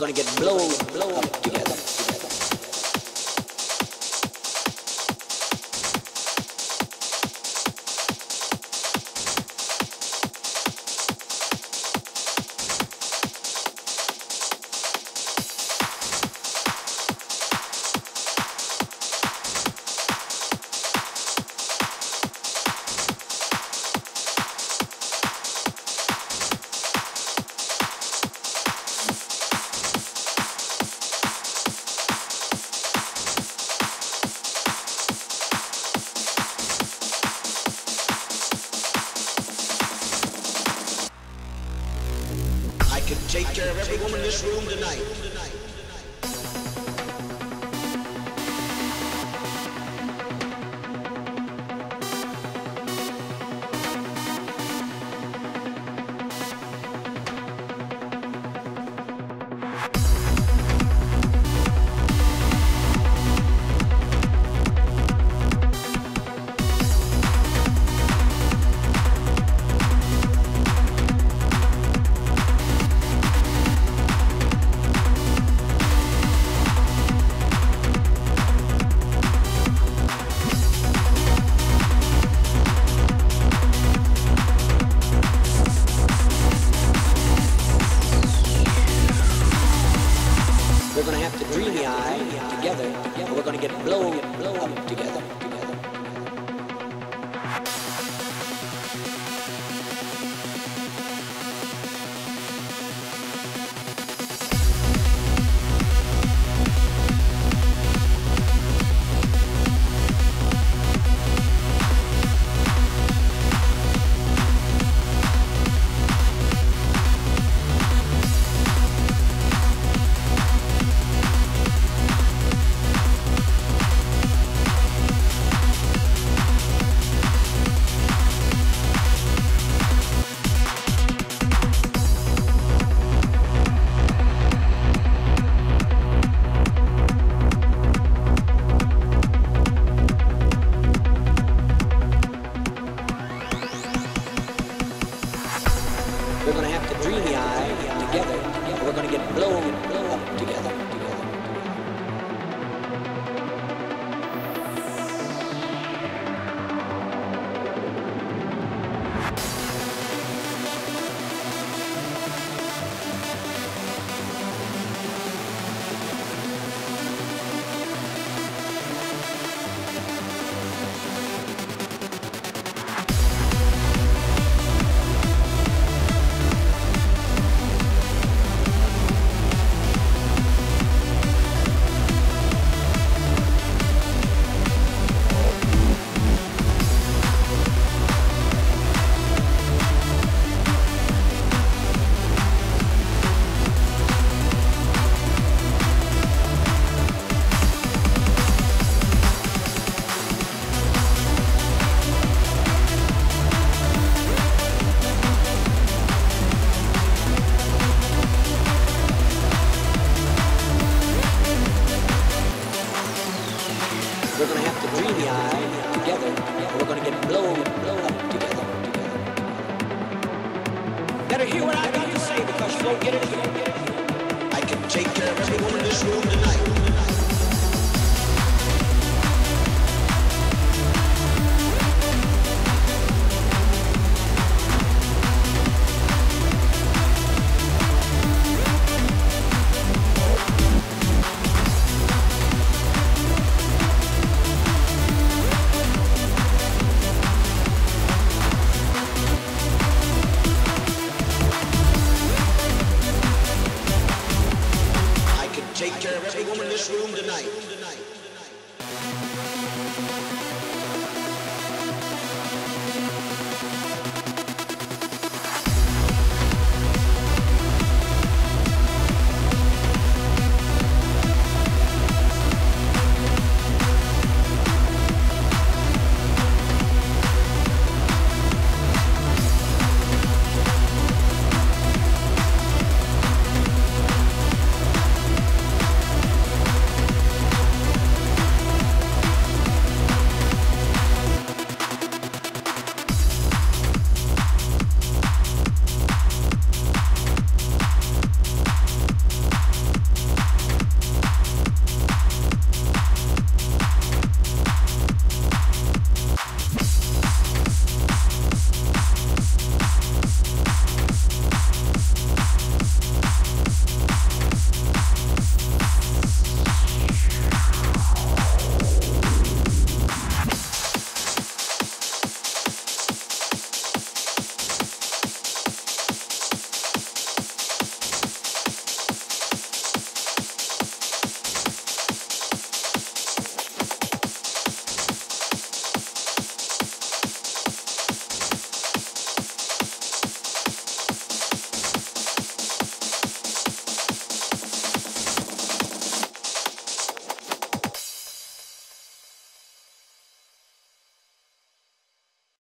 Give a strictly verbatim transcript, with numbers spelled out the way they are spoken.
gonna get blown, blown up together. Take care of every woman in this room tonight. We're gonna have to dreamy eye together, and we're gonna get blown, blown up together. We're gonna have to dreamy eye together, and we're gonna get blown, blown up together. We're gonna have to dreamy eye together, and we're gonna get blown, blown up together. Better hear what I got to say, because you won't get it here. I can take care of every woman in this room tonight. Take care of every woman in this room tonight.